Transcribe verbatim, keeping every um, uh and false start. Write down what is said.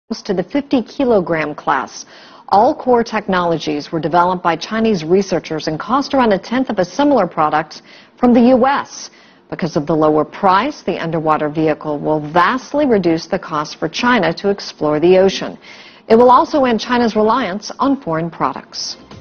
to the fifty kilogram class. All core technologies were developed by Chinese researchers and cost around a tenth of a similar product from the U S Because of the lower price, the underwater vehicle will vastly reduce the cost for China to explore the ocean. It will also end China's reliance on foreign products.